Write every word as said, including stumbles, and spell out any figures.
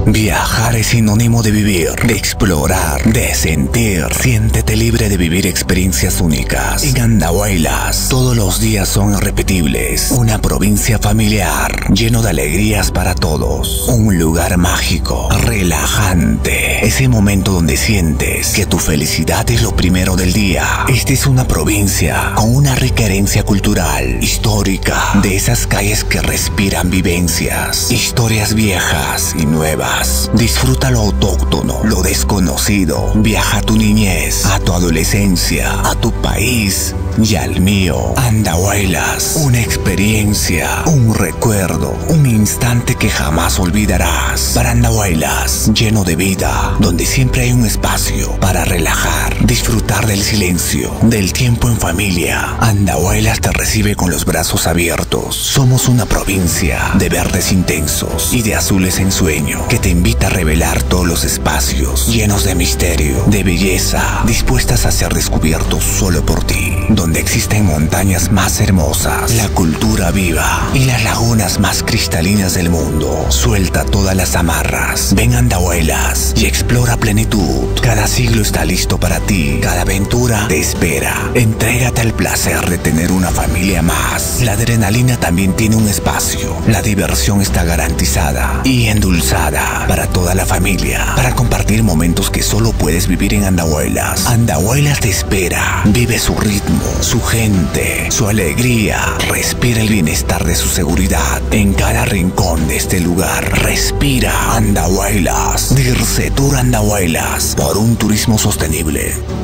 Viajar es sinónimo de vivir, de explorar, de sentir. Siéntete libre de vivir experiencias únicas. En Andahuaylas, todos los días son irrepetibles. Una provincia familiar, lleno de alegrías para todos. Un lugar mágico, relajante. Ese momento donde sientes que tu felicidad es lo primero del día. Esta es una provincia con una rica herencia cultural, histórica, de esas calles que respiran vivencias, historias viejas y nuevas. Disfruta lo autóctono, lo desconocido. Viaja a tu niñez, a tu adolescencia, a tu país y al mío. Andahuaylas, una experiencia, un recuerdo, un instante que jamás olvidarás. Para Andahuaylas, lleno de vida, donde siempre hay un espacio para relajar, disfrutar del silencio, del tiempo en familia. Andahuaylas te recibe con los brazos abiertos. Somos una provincia de verdes intensos y de azules en sueño, que te invita a revelar todos los espacios llenos de misterio, de belleza, dispuestas a ser descubiertos solo por ti. Donde existen montañas más hermosas, la cultura viva y las lagunas más cristalinas del mundo. Suelta todas las amarras. Ven a Andahuaylas y explora plenitud. Cada siglo está listo para ti. Cada aventura te espera. Entrégate al placer de tener una familia más. La adrenalina también tiene un espacio. La diversión está garantizada y endulzada para toda la familia, para compartir momentos que solo puedes vivir en Andahuaylas. Andahuaylas te espera. Vive su ritmo, su gente, su alegría. Respira el bienestar de su seguridad en cada rincón de este lugar. Respira Andahuaylas. Dirce Tour Andahuaylas, por un turismo sostenible.